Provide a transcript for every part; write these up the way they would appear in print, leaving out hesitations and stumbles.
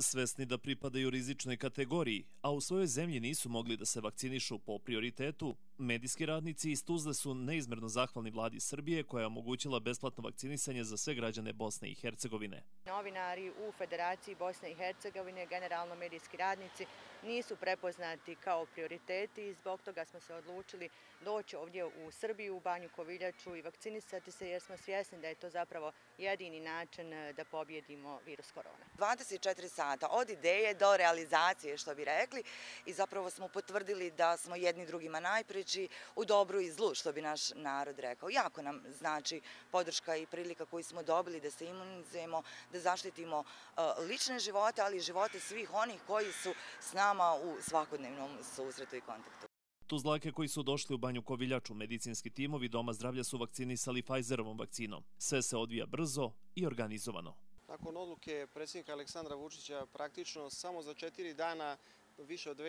Svesni da pripadaju rizičnoj kategoriji, a u svojoj zemlji nisu mogli da se vakcinišu po prioritetu, medijski radnici iz Tuzle su neizmerno zahvalni vladi Srbije koja je omogućila besplatno vakcinisanje za sve građane Bosne i Hercegovine. Novinari u Federaciji Bosne i Hercegovine, generalno medijski radnici, nisu prepoznati kao prioriteti i zbog toga smo se odlučili doći ovdje u Srbiju, u Banju Koviljaču i vakcinisati se jer smo svjesni da je to zapravo jedini način da pobjedimo virus korona. 24 sata od ideje do realizacije, što bi rekli, i zapravo smo potvrdili da smo jedni drugima najpreći u dobru i zlu, što bi naš narod rekao. Jako nam znači podrška i prilika koju smo dobili da se imunizujemo, da zaštitimo lične živote, ali i živote svih onih koji su s nama u svakodnevnom susretu i kontaktu. Tuzlake koji su došli u Banju Koviljaču, medicinski timovi Doma zdravlja su vakcinisali Pfizerovom vakcinom. Sve se odvija brzo i organizovano. Nakon odluke predsjednika Aleksandra Vučića praktično samo za 4 dana više od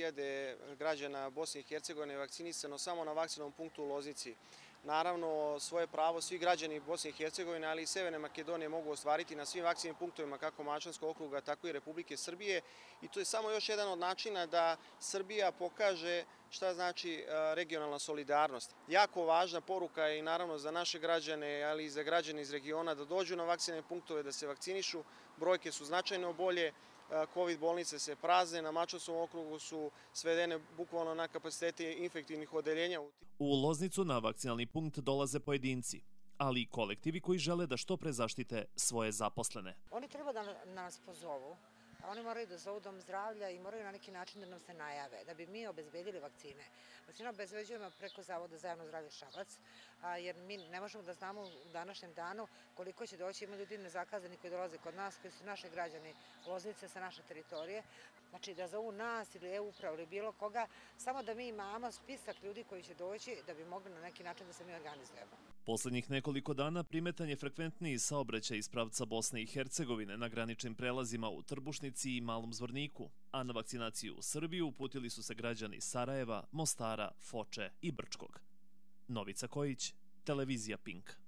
2500 građana Bosne i Hercegovine je vakcinisano samo na vakcinom punktu u Loznici. Naravno, svoje pravo svi građani Bosne i Hercegovine, ali i Severne Makedonije mogu ostvariti na svim vakcinim punktovima kako Mačvanskog okruga, tako i Republike Srbije. I to je samo još jedan od načina da Srbija pokaže šta znači regionalna solidarnost. Jako važna poruka je i naravno za naše građane, ali i za građane iz regiona da dođu na vakcinne punktove, da se vakcinišu. Brojke su značajno bolje. COVID bolnice se prazne, na Mačvanskom okrugu su svedene bukvalno na kapacitete infektivnih odeljenja. U Loznicu na vakcinalni punkt dolaze pojedinci, ali i kolektivi koji žele da što pre zaštite svoje zaposlene. Oni treba da nas pozovu. Oni moraju da zovu Dom zdravlja i moraju na neki način da nam se najave, da bi mi obezbedili vakcine. Vakcine obezbeđujemo preko Zavoda za javno zdravlje Šabac, jer mi ne možemo da znamo u današnjem danu koliko će doći. Ima ljudi nezakazani koji dolaze kod nas, koji su naši građani Loznice sa naše teritorije. Znači da zovu nas ili e-upravu ili bilo koga, samo da mi imamo spisak ljudi koji će doći da bi mogli na neki način da se mi organizujemo. Poslednjih nekoliko dana primetan je frekventniji saobraćaj iz pravca Bosne i Hercegovine na graničnim prelazima u Trbušnici i Malom Zvorniku, a na vakcinaciju u Srbiju uputili su se građani Sarajeva, Mostara, Foče i Brčkog. Novica Kojić, televizija Pink.